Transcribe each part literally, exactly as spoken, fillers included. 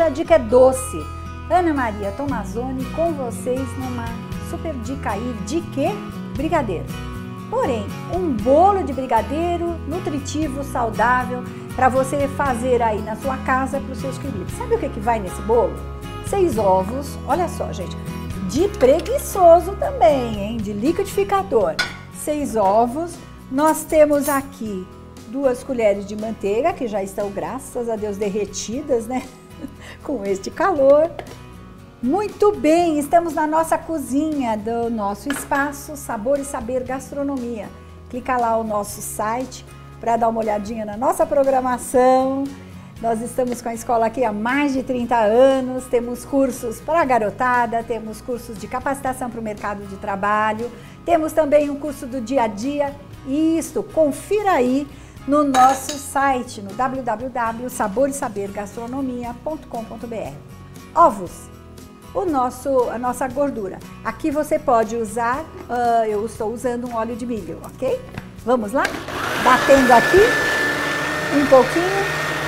a dica é doce. Ana Maria Tomazoni com vocês numa super dica aí de quê? Brigadeiro. Porém, um bolo de brigadeiro nutritivo, saudável, para você fazer aí na sua casa para os seus queridos. Sabe o que, que vai nesse bolo? Seis ovos, olha só, gente, de preguiçoso também, hein? De liquidificador. Seis ovos, nós temos aqui duas colheres de manteiga, que já estão, graças a Deus, derretidas, né? Com este calor. Muito bem, estamos na nossa cozinha do nosso espaço Sabor e Saber Gastronomia. Clica lá no nosso site para dar uma olhadinha na nossa programação. Nós estamos com a escola aqui há mais de trinta anos, temos cursos para a garotada, temos cursos de capacitação para o mercado de trabalho, temos também um curso do dia a dia. Isso, confira aí no nosso site, no w w w ponto sabor e saber gastronomia ponto com ponto b r. Ovos. O nosso, a nossa gordura. Aqui você pode usar, uh, eu estou usando um óleo de milho, ok? Vamos lá? Batendo aqui um pouquinho.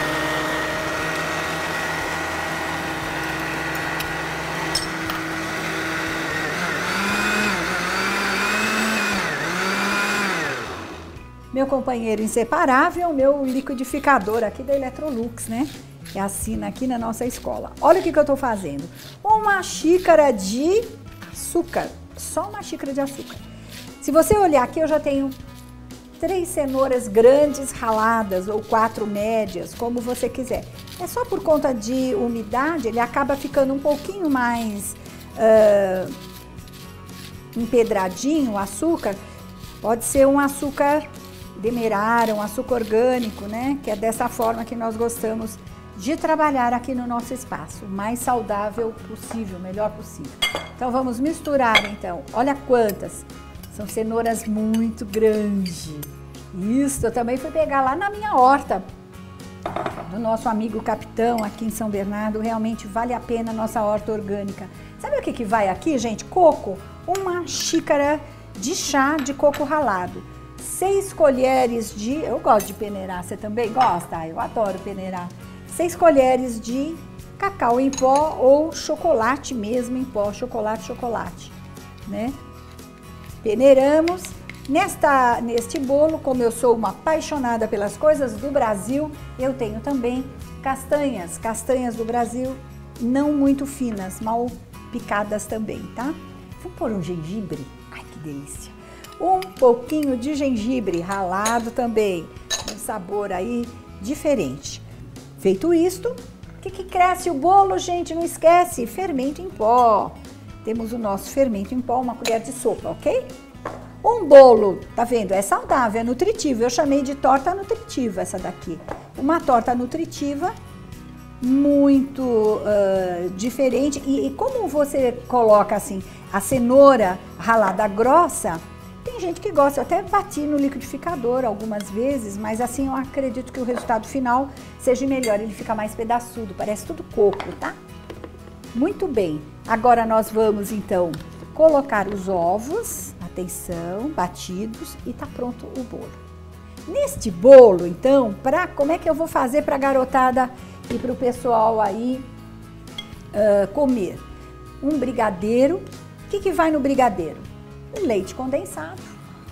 Meu companheiro inseparável, meu liquidificador aqui da Electrolux, né? Que assina aqui na nossa escola. Olha o que, que eu tô fazendo. Uma xícara de açúcar, só uma xícara de açúcar. Se você olhar aqui, eu já tenho três cenouras grandes raladas ou quatro médias, como você quiser. É só por conta de umidade, ele acaba ficando um pouquinho mais uh, empedradinho o açúcar. Pode ser um açúcar demerara, um açúcar orgânico, né? Que é dessa forma que nós gostamos de trabalhar aqui no nosso espaço, o mais saudável possível, o melhor possível. Então vamos misturar então, olha quantas, são cenouras muito grandes. Isso, eu também fui pegar lá na minha horta, do nosso amigo Capitão aqui em São Bernardo, realmente vale a pena a nossa horta orgânica. Sabe o que que vai aqui, gente? Coco, uma xícara de chá de coco ralado, seis colheres de, eu gosto de peneirar, você também gosta? Eu adoro peneirar. seis colheres de cacau em pó ou chocolate mesmo em pó, chocolate, chocolate, né? Peneiramos. Nesta, neste bolo, como eu sou uma apaixonada pelas coisas do Brasil, eu tenho também castanhas, castanhas do Brasil, não muito finas, mal picadas também, tá? Vou pôr um gengibre, ai que delícia! Um pouquinho de gengibre ralado também, um sabor aí diferente. Feito isto, o que, que cresce o bolo, gente? Não esquece, fermento em pó. Temos o nosso fermento em pó, uma colher de sopa, ok? Um bolo, tá vendo? É saudável, é nutritivo. Eu chamei de torta nutritiva essa daqui. Uma torta nutritiva muito uh, diferente. E, e como você coloca assim, a cenoura ralada grossa, tem gente que gosta, eu até bati no liquidificador algumas vezes, mas assim eu acredito que o resultado final seja melhor, ele fica mais pedaçudo, parece tudo coco, tá? Muito bem, agora nós vamos então colocar os ovos, atenção, batidos e tá pronto o bolo. Neste bolo, então, pra, como é que eu vou fazer para a garotada e para o pessoal aí uh, comer? Um brigadeiro, o que, que vai no brigadeiro? Leite condensado,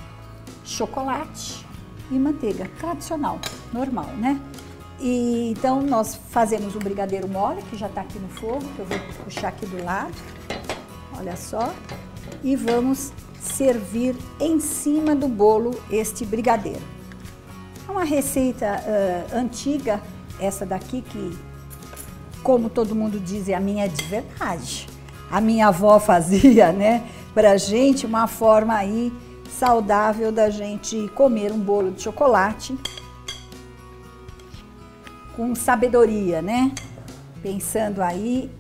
chocolate e manteiga, tradicional, normal, né? E então nós fazemos um brigadeiro mole, que já tá aqui no fogo, que eu vou puxar aqui do lado, olha só, e vamos servir em cima do bolo este brigadeiro. É uma receita uh, antiga, essa daqui que, como todo mundo diz, é a minha de verdade. A minha avó fazia, né? Pra gente, uma forma aí saudável da gente comer um bolo de chocolate com sabedoria, né? Pensando aí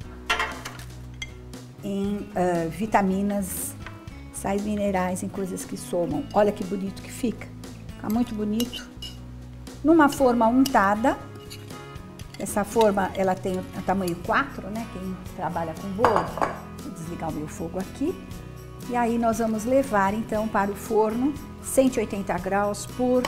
em uh, vitaminas, sais minerais, em coisas que somam. Olha que bonito que fica. Fica muito bonito. Numa forma untada. Essa forma, ela tem o tamanho quatro, né? Quem trabalha com bolo. Vou desligar o meu fogo aqui. E aí nós vamos levar então para o forno, cento e oitenta graus por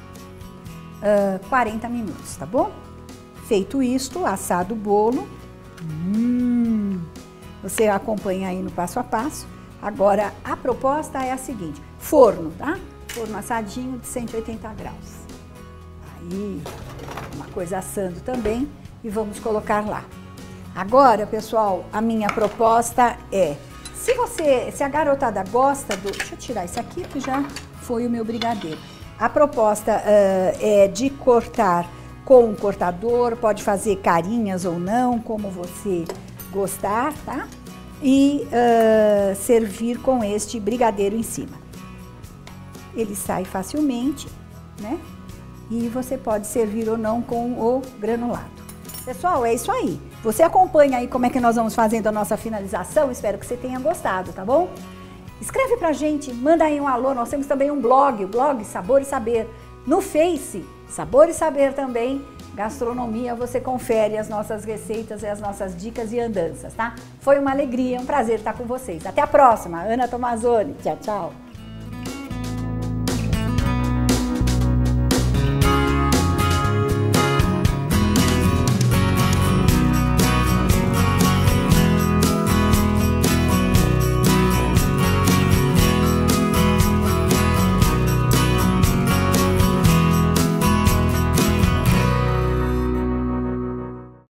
uh, quarenta minutos, tá bom? Feito isto, assado o bolo, Hum, você acompanha aí no passo a passo. Agora, a proposta é a seguinte, forno, tá? Forno assadinho de cento e oitenta graus. Aí, uma coisa assando também e vamos colocar lá. Agora, pessoal, a minha proposta é, se você, se a garotada gosta do... Deixa eu tirar isso aqui que já foi o meu brigadeiro. A proposta uh, é de cortar com um cortador, pode fazer carinhas ou não, como você gostar, tá? E uh, servir com este brigadeiro em cima. Ele sai facilmente, né? E você pode servir ou não com o granulado. Pessoal, é isso aí. Você acompanha aí como é que nós vamos fazendo a nossa finalização. Espero que você tenha gostado, tá bom? Escreve pra gente, manda aí um alô. Nós temos também um blog, o blog Sabor e Saber. No Face, Sabor e Saber também. Gastronomia, você confere as nossas receitas e as nossas dicas e andanças, tá? Foi uma alegria, um prazer estar com vocês. Até a próxima. Ana Tomazoni. Tchau, tchau.